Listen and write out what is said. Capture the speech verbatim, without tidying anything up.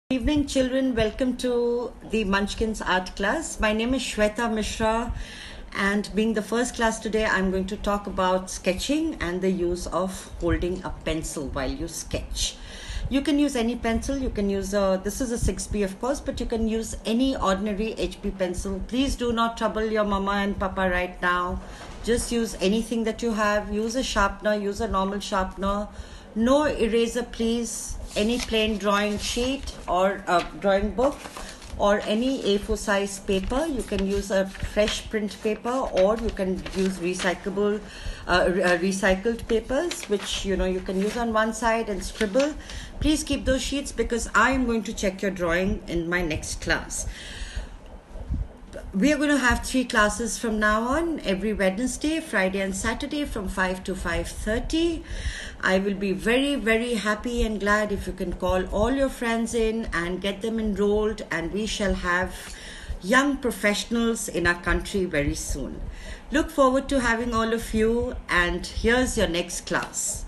Good evening, children. Welcome to the Munchkins art class. My name is Shweta Mishra, and being the first class today, I'm going to talk about sketching and the use of holding a pencil while you sketch. You can use any pencil. You can use a, this is a six B of course, but you can use any ordinary H B pencil. Please do not trouble your mama and papa right now. Just use anything that you have. Use a sharpener, use a normal sharpener. No eraser, please. Any plain drawing sheet or a drawing book or any A four size paper. You can use a fresh print paper, or you can use recyclable, uh, recycled papers, which you know you can use on one side and scribble. Please keep those sheets because I am going to check your drawing in my next class. We are going to have three classes from now on, every Wednesday, Friday and Saturday from five to five thirty. I will be very, very happy and glad if you can call all your friends in and get them enrolled, and we shall have young professionals in our country very soon. Look forward to having all of you, and here's your next class.